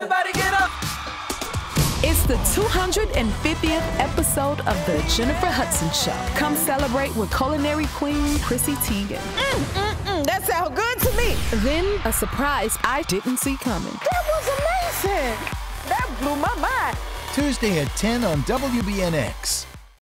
Everybody get up! It's the 250th episode of The Jennifer Hudson Show. Come celebrate with culinary queen Chrissy Teigen. That sounds good to me. Then a surprise I didn't see coming. That was amazing. That blew my mind. Tuesday at 10 on WBNX.